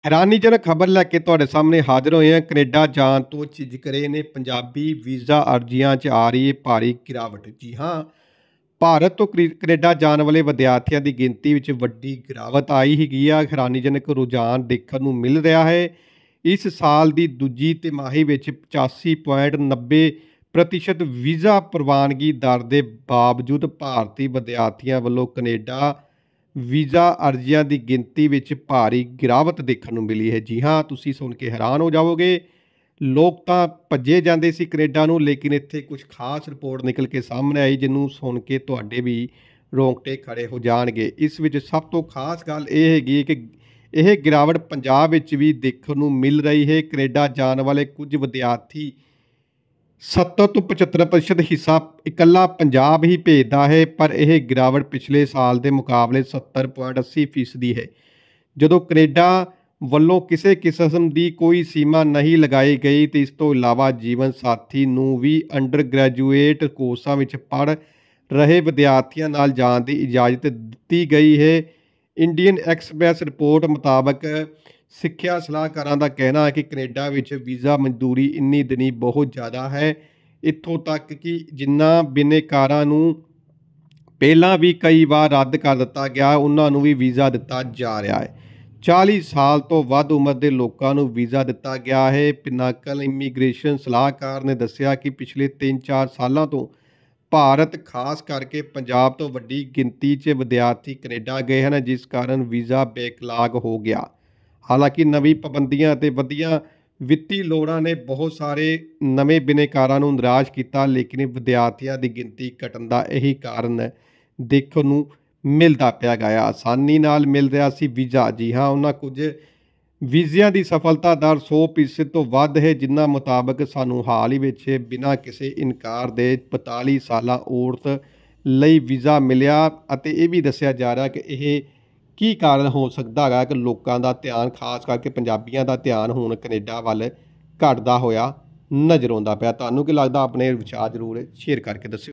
ਹੈਰਾਨੀਜਨਕ ਖਬਰ ਲੈ ਕੇ ਤੁਹਾਡੇ ਸਾਹਮਣੇ ਹਾਜ਼ਰ ਹੋਏ ਹਾਂ। ਕੈਨੇਡਾ ਜਾਣ ਤੋਂ ਝਿਜਕ ਰਹੇ ਨੇ ਪੰਜਾਬੀ। ਵੀਜ਼ਾ ਅਰਜ਼ੀਆਂ 'ਚ ਆ ਰਹੀ ਹੈ ਭਾਰੀ ਗਿਰਾਵਟ। ਜੀ ਹਾਂ, ਭਾਰਤ ਤੋਂ ਕੈਨੇਡਾ ਜਾਣ ਵਾਲੇ ਵਿਦਿਆਰਥੀਆਂ ਦੀ ਗਿਣਤੀ ਵਿੱਚ ਵੱਡੀ ਗਿਰਾਵਟ ਆਈ ਹੈਗੀ ਆ। ਹੈਰਾਨੀਜਨਕ ਰੁਝਾਨ ਦੇਖਣ ਨੂੰ ਮਿਲ ਰਿਹਾ ਹੈ। ਇਸ ਸਾਲ ਦੀ ਦੂਜੀ ਤਿਮਾਹੀ ਵਿੱਚ 85.90% ਵੀਜ਼ਾ ਪ੍ਰਵਾਨਗੀ ਦਰ ਦੇ ਬਾਵਜੂਦ ਭਾਰਤੀ ਵਿਦਿਆਰਥੀਆਂ ਵੱਲੋਂ ਕੈਨੇਡਾ ਵੀਜ਼ਾ ਅਰਜ਼ੀਆਂ ਦੀ ਗਿਣਤੀ ਵਿੱਚ ਭਾਰੀ ਗਿਰਾਵਟ ਦੇਖਣ ਨੂੰ ਮਿਲੀ ਹੈ। ਜੀ ਹਾਂ, ਤੁਸੀਂ ਸੁਣ ਕੇ ਹੈਰਾਨ ਹੋ ਜਾਵੋਗੇ। ਲੋਕ ਤਾਂ ਭੱਜੇ ਜਾਂਦੇ ਸੀ ਕੈਨੇਡਾ ਨੂੰ, ਲੇਕਿਨ ਇੱਥੇ ਕੁਝ ਖਾਸ ਰਿਪੋਰਟ ਨਿਕਲ ਕੇ ਸਾਹਮਣੇ ਆਈ ਜਿਹਨੂੰ ਸੁਣ ਕੇ ਤੁਹਾਡੇ ਵੀ ਰੋਂਗਟੇ ਖੜੇ ਹੋ ਜਾਣਗੇ। ਇਸ ਵਿੱਚ ਸਭ ਤੋਂ ਖਾਸ ਗੱਲ ਇਹ ਹੈਗੀ ਕਿ ਇਹ ਗਿਰਾਵਟ ਪੰਜਾਬ ਵਿੱਚ ਵੀ ਦੇਖਣ ਨੂੰ ਮਿਲ ਰਹੀ ਹੈ। ਕੈਨੇਡਾ ਜਾਣ ਵਾਲੇ ਕੁਝ ਵਿਦਿਆਰਥੀ 70 ਤੋਂ 75% ਹਿੱਸਾ ਇਕੱਲਾ ਪੰਜਾਬ ਹੀ ਭੇਜਦਾ ਹੈ, ਪਰ ਇਹ ਗਿਰਾਵਟ ਪਿਛਲੇ ਸਾਲ ਦੇ ਮੁਕਾਬਲੇ 70.80% ਹੈ। ਜਦੋਂ ਕੈਨੇਡਾ ਵੱਲੋਂ ਕਿਸੇ ਕਿਸਮ ਦੀ ਕੋਈ ਸੀਮਾ ਨਹੀਂ ਲਗਾਈ ਗਈ ਤੇ ਇਸ ਤੋਂ ਇਲਾਵਾ ਜੀਵਨ ਸਾਥੀ ਨੂੰ ਵੀ ਅੰਡਰ ਗ੍ਰੈਜੂਏਟ ਕੋਰਸਾਂ ਵਿੱਚ ਪੜ੍ਹ ਰਹੇ ਵਿਦਿਆਰਥੀਆਂ ਨਾਲ ਜਾਣ ਦੀ ਇਜਾਜ਼ਤ ਦਿੱਤੀ ਗਈ ਹੈ। ਇੰਡੀਅਨ ਐਕਸਪ੍ਰੈਸ ਰਿਪੋਰਟ ਮੁਤਾਬਕ ਸਿੱਖਿਆ ਸਲਾਹਕਾਰਾਂ ਦਾ ਕਹਿਣਾ ਹੈ ਕਿ ਕੈਨੇਡਾ ਵਿੱਚ ਵੀਜ਼ਾ ਮਨਜ਼ੂਰੀ ਇੰਨੀ ਦਿਨੀ ਬਹੁਤ ਜ਼ਿਆਦਾ ਹੈ। ਇੱਥੋਂ ਤੱਕ ਕਿ ਜਿਨ੍ਹਾਂ ਬਿਨੇਕਾਰਾਂ ਨੂੰ ਪਹਿਲਾਂ ਵੀ ਕਈ ਵਾਰ ਰੱਦ ਕਰ ਦਿੱਤਾ ਗਿਆ, ਉਹਨਾਂ ਨੂੰ ਵੀ ਵੀਜ਼ਾ ਦਿੱਤਾ ਜਾ ਰਿਹਾ ਹੈ। 40 ਸਾਲ ਤੋਂ ਵੱਧ ਉਮਰ ਦੇ ਲੋਕਾਂ ਨੂੰ ਵੀਜ਼ਾ ਦਿੱਤਾ ਗਿਆ ਹੈ। ਪਿਨਾਕਲ ਇਮੀਗ੍ਰੇਸ਼ਨ ਸਲਾਹਕਾਰ ਨੇ ਦੱਸਿਆ ਕਿ ਪਿਛਲੇ 3-4 ਸਾਲਾਂ ਤੋਂ ਭਾਰਤ, ਖਾਸ ਕਰਕੇ ਪੰਜਾਬ ਤੋਂ ਵੱਡੀ ਗਿਣਤੀ 'ਚ ਵਿਦਿਆਰਥੀ ਕੈਨੇਡਾ ਗਏ ਹਨ, ਜਿਸ ਕਾਰਨ ਵੀਜ਼ਾ ਬੈਕਲਾਗ ਹੋ ਗਿਆ। ਹਾਲਾਂਕਿ ਨਵੀਂ ਪਾਬੰਦੀਆਂ ਅਤੇ ਵਧੀਆਂ ਵਿੱਤੀ ਲੋੜਾਂ ਨੇ ਬਹੁਤ ਸਾਰੇ ਨਵੇਂ ਬਿਨੇਕਾਰਾਂ ਨੂੰ ਨਿਰਾਸ਼ ਕੀਤਾ, ਲੇਕਿਨ ਵਿਦਿਆਰਥੀਆਂ ਦੀ ਗਿਣਤੀ ਘਟਣ ਦਾ ਇਹੀ ਕਾਰਨ ਦੇਖਣ ਨੂੰ ਮਿਲਦਾ ਪਿਆ ਗਿਆ। ਆਸਾਨੀ ਨਾਲ ਮਿਲ ਰਿਹਾ ਸੀ ਵੀਜ਼ਾ। ਜੀ ਹਾਂ, ਉਹਨਾਂ ਕੁਝ ਵੀਜ਼ਿਆਂ ਦੀ ਸਫਲਤਾ ਦਰ 100% ਤੋਂ ਵੱਧ ਹੈ, ਜਿਨ੍ਹਾਂ ਮੁਤਾਬਕ ਸਾਨੂੰ ਹਾਲ ਹੀ ਵਿੱਚ ਬਿਨਾਂ ਕਿਸੇ ਇਨਕਾਰ ਦੇ 42 ਸਾਲਾ ਔਰਤ ਲਈ ਵੀਜ਼ਾ ਮਿਲਿਆ। ਅਤੇ ਇਹ ਵੀ ਦੱਸਿਆ ਜਾ ਰਿਹਾ ਕਿ ਇਹ ਕੀ ਕਾਰਨ ਹੋ ਸਕਦਾ ਹੈਗਾ ਕਿ ਲੋਕਾਂ ਦਾ ਧਿਆਨ, ਖਾਸ ਕਰਕੇ ਪੰਜਾਬੀਆਂ ਦਾ ਧਿਆਨ ਹੁਣ ਕੈਨੇਡਾ ਵੱਲ ਘਟਦਾ ਹੋਇਆ ਨਜ਼ਰ ਆਉਂਦਾ ਪਿਆ। ਤੁਹਾਨੂੰ ਕੀ ਲੱਗਦਾ? ਆਪਣੇ ਵਿਚਾਰ ਜ਼ਰੂਰ ਸ਼ੇਅਰ ਕਰਕੇ ਦੱਸਿਓ।